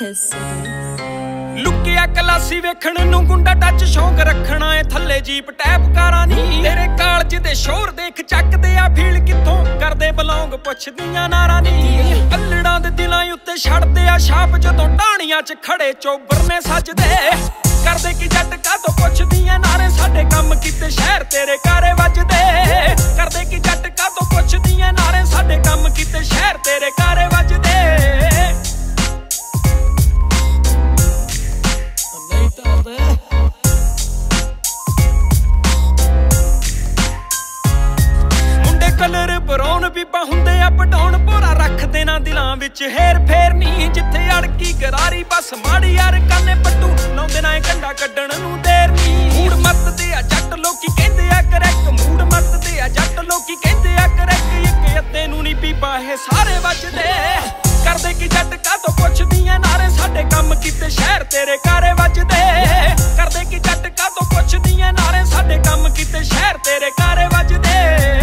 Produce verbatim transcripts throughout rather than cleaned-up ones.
लुकिया कलासी वेखण नूं गुंडा टच शौक रखना है थल्ले जीप टैप कारा नी तेरे कालज दे शोर देख चकदे आ फील किथों करदे बलौंग पुछदियां नारा नी अल्लड़ां दे दिलां उत्ते छड़दे आ छाप जदों ढाणियां च खड़े चौबर ने सजदे करदे की जट कातों पुछदियां नारे साडे कम कीते शहर तेरे कारे वजदे करदे की जट कातों पुछदियां नारे साडे कम कीते शहर तेरे कारे वजदे कलर ब्राउन भी बहुंदे अप डाउन भोरा रख देना दिलां विच हेर फेर नी जिथे अड़की करारी बस माड़ी यार काने पट्टू लाउंदे ना कंडा कड्डण नूं देर नी मूड मत दे आ जट लोकी कहंदे आ करैक मूड मत दे आ जट लोकी कहंदे आ करैक इक अद्दे नूं नी पीपा हे सारे वजदे करदे की जट कातों पुछदियां नारे साडे कम कीते शहर तेरे कारे वजदे करदे की जट कातों पुछदियां नारे साडे कम कीते शहर तेरे कारे वजदे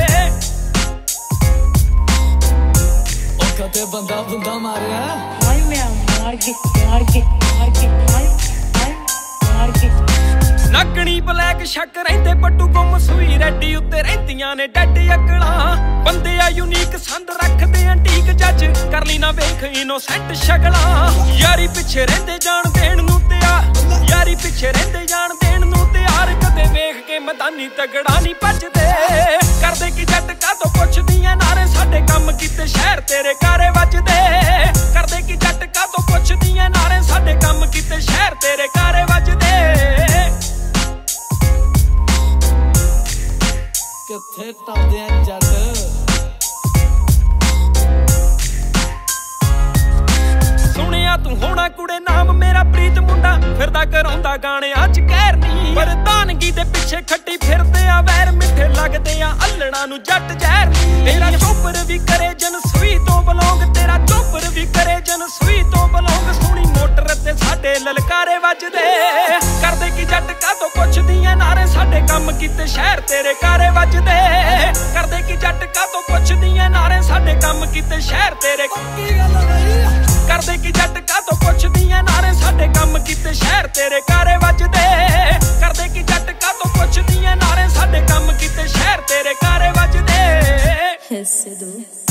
कदे बंदा बुंदा मारिया हाय मैं मार के मार के मार के मार के नगणी ब्लैक शक रहिंदे पट्टू गुम सुई रेडी उत्ते रहिंदियां ने डैड अकला बंदे आ यूनिक संद रखदे एंटीक जज कर ली ना वेख इनोसेंट शगला यारी पिछे रहिंदे जान देण नूं तैयार यारी पिछे रहिंदे जान देण नूं तैयार कदे वेख के मैदानी तगड़ा नहीं भजदे करदे की जट कातों पुछदियां नारे साडे कम कीते शहर तेरे कारे वजदे करदे की जट कातों पुछदियां नारे साडे कम कीते शहर तेरे कारे वजदे किथे तांदे जट सुनिया तू होना कुड़े नाम मेरा प्रीत मुंडा फिरदा कराउंदा गाने अज कहर नी प्रधानगी दे पिछे खट्टी फिरदे आ वैर मिठे लगदे आ अल्लड़ां नूं जट जहर नी तेरा चोपर भी करे जन सुई तो बलौंग तेरा चोपर भी करे जन सुई तो बलौंग सोहनी मोटर ते साडे ललकारे वजदे करदे की जट कातों पुछदियां नारे साडे कम कीते शहर तेरे कारे वजदे करदे की जट कातों पुछदियां नारे साडे कम कीते शहर तेरे करदे की जट कातों पुछदियां नारे साडे कम कीते शहर तेरे कारे वजदे करदे की जट कातों पुछदियां नारे साडे कम कीते शहर तेरे कारे वजदे।